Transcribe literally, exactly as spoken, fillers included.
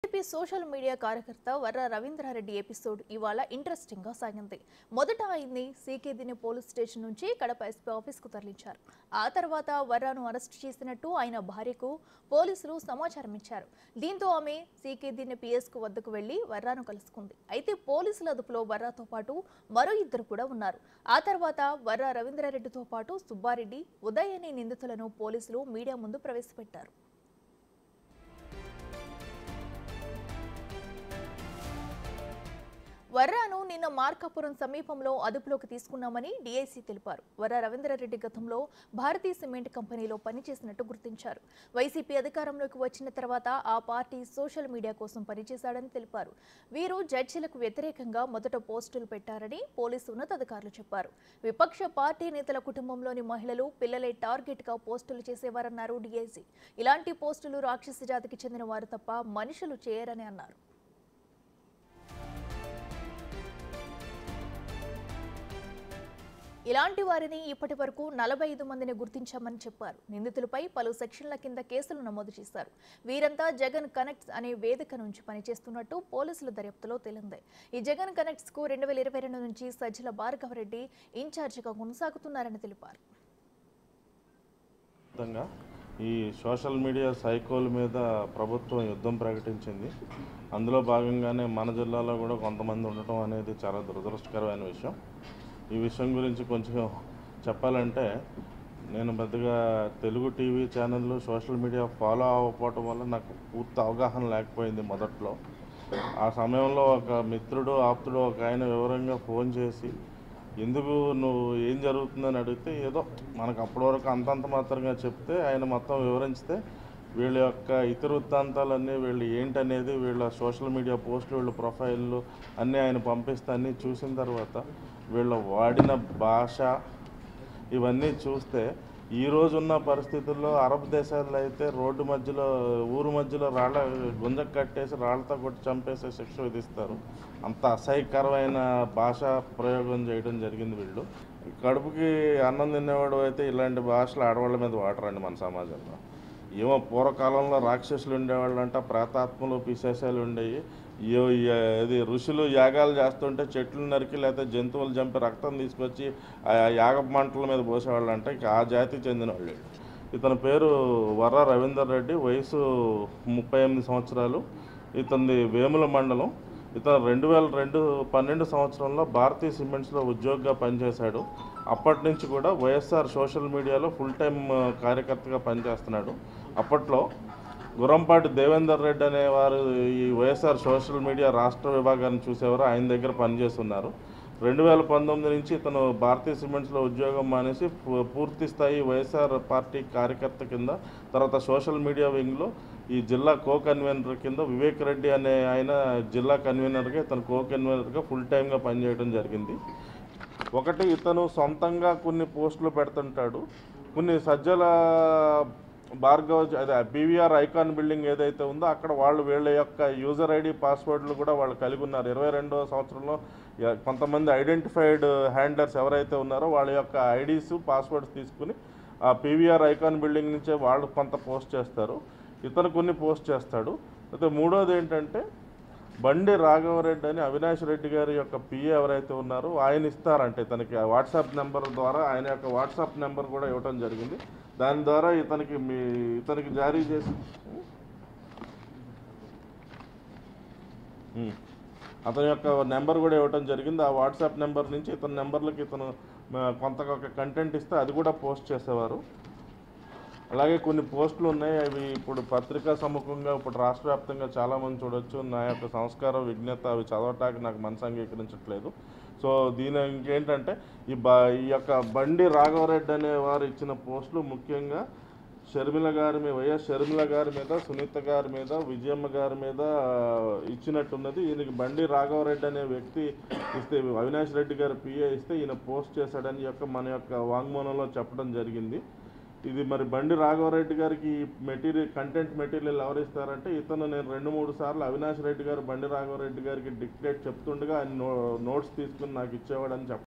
TDP social media కార్యకర్త Varra Ravindra Reddy episode ఇవాళ interesting గా సాగింది. మొదట ఆయన్ని సీకేదిని పోలీస్ స్టేషన్ నుంచి కడప ఎస్పీ ఆఫీస్ కు తరలించారు. ఆ తర్వాత వర్రాను అరెస్ట్ చేసినట్టు ఆయన భార్యకు పోలీసులు సమాచారం ఇచ్చారు. దీంతో ఆమె సీకేదిని పిఎస్ కు వద్దకు వెళ్లి వర్రాను కలుసుకుంది. అయితే పోలీసుల అదుపులో వర్రాతో పాటు మరో ఇద్దరు కూడా ఉన్నారు. ఆ తర్వాత వర్ర రవీంద్రారెడ్డితో పాటు సుబ్బారెడ్డి, ఉదయ్ అనే నిందితులను పోలీసులు మీడియా ముందు ప్రవేశపెట్టారు. వర్రాను నిన్న మార్కాపురం సమీపంలో అదుపులోకి తీసుకున్నామని డీఐసీ తెలిపారు. వర్ర రవీంద్రారెడ్డి గతంలో భారతీయ సిమెంట్ కంపెనీలో పనిచేసినట్టు గుర్తించారు. వైసీపీ అధికారంలోకి వచ్చిన తర్వాత ఆ పార్టీ సోషల్ మీడియా కోసం పనిచేశాడని తెలిపారు. వీరు జడ్జీలకు వ్యతిరేకంగా మొదట పోస్టులు పెట్టారని పోలీసు ఉన్నతాధికారులు చెప్పారు. విపక్ష పార్టీ నేతల కుటుంబంలోని మహిళలు, పిల్లలే టార్గెట్ గా పోస్టులు చేసేవారన్నారు డీఐసీ. ఇలాంటి పోస్టులు రాక్షస జాతికి చెందిన వారు తప్ప మనుషులు చేయరని అన్నారు. ఇలాంటి వారిని ఇప్పటి వరకు నలభై ఐదు మందిని గుర్తించామని చెప్పారు. నిందితులపై పలు సెక్షన్ల కింద కేసులు నమోదు చేశారు. వీరంతా జగన్ కనెక్ట్స్ అనే వేదిక నుంచి పనిచేస్తున్నట్టు పోలీసుల దర్యాప్తులో తేలింది. ఈ జగన్ కనెక్ట్స్ కు రెండు వేల ఇరవై రెండు నుంచి సజ్జల భార్గవరెడ్డి ఇన్ఛార్జిగా కొనసాగుతున్నారని తెలిపారు. ఈ సోషల్ మీడియా సైకోల మీద ప్రభుత్వం యుద్ధం ప్రకటించింది. అందులో భాగంగానే మన జిల్లాలో కూడా కొంతమంది ఉండటం అనేది చాలా దురదృష్టకరమైన విషయం. ఈ విషయం గురించి కొంచెం చెప్పాలంటే, నేను పెద్దగా తెలుగు టీవీ ఛానళ్ళు సోషల్ మీడియా ఫాలో అవ్వకపోవటం వల్ల నాకు పూర్తి అవగాహన లేకపోయింది మొదట్లో. ఆ సమయంలో ఒక మిత్రుడు, ఆప్తుడు ఒక ఆయన వివరంగా ఫోన్ చేసి, ఎందుకు నువ్వు ఏం జరుగుతుందని అడిగితే, ఏదో మనకు అప్పటి వరకు అంతంత మాత్రంగా చెప్తే ఆయన మొత్తం వివరించితే వీళ్ళ యొక్క ఇతర వృత్తాంతాలన్నీ వీళ్ళు ఏంటనేది, వీళ్ళ సోషల్ మీడియా పోస్టులు, వీళ్ళ ప్రొఫైళ్ళు అన్నీ ఆయన పంపిస్తే అన్నీ చూసిన తర్వాత వీళ్ళ వాడిన భాష ఇవన్నీ చూస్తే, ఈరోజున్న పరిస్థితుల్లో అరబ్ దేశాల్లో అయితే రోడ్డు మధ్యలో, ఊరు మధ్యలో రాళ్ళ గుంజకు కట్టేసి రాళ్ళతో కొట్టి చంపేసే శిక్ష విధిస్తారు. అంత అసహ్యకరమైన భాష ప్రయోగం చేయడం జరిగింది. వీళ్ళు కడుపుకి అన్నం తినేవాడు అయితే ఇలాంటి భాషలు ఆడవాళ్ళ మీద వాడరండి మన సమాజంలో. ఏమో పూర్వకాలంలో రాక్షసులు ఉండేవాళ్ళు అంట, ప్రేతాత్మలు, పిశాచాలు ఉండేవి. ఇది ఋషులు యాగాలు చేస్తుంటే చెట్లు నరికి లేకపోతే జంతువులు చంపి రక్తం తీసుకొచ్చి ఆ యాగ మంటల మీద పోసేవాళ్ళు అంట. ఇక ఆ జాతికి చెందిన వాళ్ళు. ఇతని పేరు వర్ర రవీంద్రారెడ్డి, వయసు ముప్పై ఎనిమిది సంవత్సరాలు. ఇతని వేముల మండలం. ఇతను రెండు వేల రెండు పన్నెండు సంవత్సరంలో భారతీయ సిమెంట్స్లో ఉద్యోగిగా పనిచేశాడు. అప్పటి నుంచి కూడా వైఎస్ఆర్ సోషల్ మీడియాలో ఫుల్ టైం కార్యకర్తగా పనిచేస్తున్నాడు. అప్పట్లో గురంపాటి దేవేందర్ రెడ్డి అనేవారు ఈ వైఎస్ఆర్ సోషల్ మీడియా రాష్ట్ర విభాగాన్ని చూసేవారు. ఆయన దగ్గర పనిచేస్తున్నారు. రెండు వేల పంతొమ్మిది నుంచి ఇతను భారతీయ సిమెంట్స్లో ఉద్యోగం మానేసి పూర్తి స్థాయి వైఎస్ఆర్ పార్టీ కార్యకర్త కింద, తర్వాత సోషల్ మీడియా వింగ్లో ఈ జిల్లా కో కన్వీనర్ కింద వివేక్ రెడ్డి అనే ఆయన జిల్లా కన్వీనర్గా, ఇతను కో కన్వీనర్గా ఫుల్ టైమ్గా పనిచేయడం జరిగింది. ఒకటి, ఇతను సొంతంగా కొన్ని పోస్టులు పెడుతుంటాడు. కొన్ని సజ్జల భార్గవ అదే పీవీఆర్ ఐకాన్ బిల్డింగ్ ఏదైతే ఉందో అక్కడ వాళ్ళు వీళ్ళ యొక్క యూజర్ ఐడి, పాస్వర్డ్లు కూడా వాళ్ళు కలిగి ఉన్నారు. ఇరవై రెండవ సంవత్సరంలో కొంతమంది ఐడెంటిఫైడ్ హ్యాండలర్స్ ఎవరైతే ఉన్నారో వాళ్ళ యొక్క ఐడీస్, పాస్వర్డ్స్ తీసుకుని ఆ పీవీఆర్ ఐకాన్ బిల్డింగ్ నుంచే వాళ్ళు కొంత పోస్ట్ చేస్తారు. ఇతను కొన్ని పోస్ట్ చేస్తాడు. అయితే మూడోది ఏంటంటే, బండి రాఘవరెడ్డి అని అవినాష్ రెడ్డి గారి యొక్క పిఏ ఎవరైతే ఉన్నారో ఆయన ఇస్తారంటే ఇతనికి వాట్సాప్ నెంబర్ ద్వారా, ఆయన యొక్క వాట్సాప్ నెంబర్ కూడా ఇవ్వటం జరిగింది. దాని ద్వారా ఇతనికి మీ ఇతనికి జారీ చేసి అతని యొక్క నెంబర్ కూడా ఇవ్వటం జరిగింది. ఆ వాట్సాప్ నెంబర్ నుంచి ఇతని నెంబర్లకి ఇతను కొంత ఒక కంటెంట్ ఇస్తే అది కూడా పోస్ట్ చేసేవారు. అలాగే కొన్ని పోస్టులు ఉన్నాయి. అవి ఇప్పుడు పత్రికా సముఖంగా ఇప్పుడు రాష్ట్ర వ్యాప్తంగా చాలామంది చూడొచ్చు. నా యొక్క సంస్కారం, విజ్ఞత అవి చదవటానికి నాకు మనసు అంగీకరించట్లేదు. సో దీని ఇంకేంటంటే, ఈ బ ఈ యొక్క బండి రాఘవరెడ్డి అనే వారు ఇచ్చిన పోస్టులు ముఖ్యంగా షర్మిల గారి మీద, వైఎస్ షర్మిల గారి మీద, సునీత గారి మీద, విజయమ్మ గారి మీద ఇచ్చినట్టున్నది. ఈయనకి బండి రాఘవరెడ్డి అనే వ్యక్తి ఇస్తే, అవినాష్ రెడ్డి గారి పిఏ ఇస్తే ఈయన పోస్ట్ చేశాడని యొక్క మన యొక్క వాంగ్మూలంలో చెప్పడం జరిగింది. ఇది మరి బండి రాఘవరెడ్డి గారికి మెటీరియల్, కంటెంట్ మెటీరియల్ ఎవరు ఇస్తారంటే, ఇతను నేను రెండు మూడు సార్లు అవినాష్ రెడ్డి గారు బండి రాఘవరెడ్డి గారికి డిక్టేట్ చెప్తుండగా ఆయన నోట్స్ తీసుకుని నాకు ఇచ్చేవాడని చెప్ప